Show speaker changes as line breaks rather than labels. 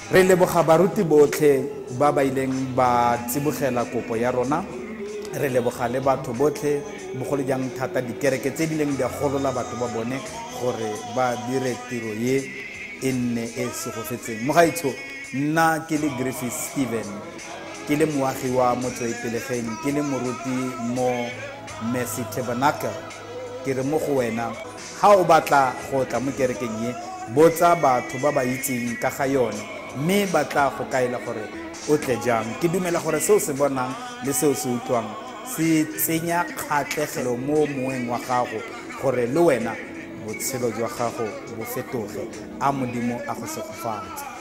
Re leboga baruti botlhe ba ba ileng ba tsibogela kopo ya rona. Re leboga le batho botlhe bogolo jang thata dikereke tse di leng di golola batho ba bone gore ba dire tiro ye e nne e segofetseng. Mogaitsho nna ke le Griffith Steven, ke le moagi wa Motswepelegeng, ke le moruti mo Mercy Tabernacle. Ke re mo go wena ha o batla go tla mo kerekeng ye, botsa batho ba ba itseng ka ga yone mme ba tla go kaela gore o tle jang. Ke dumela gore seo se bonang le seo se utlwang se tsenya kgatlhegelo mo moeng wa gago gore le wena botshelo jwa gago bo fetoge. A Modimo a go segofatse.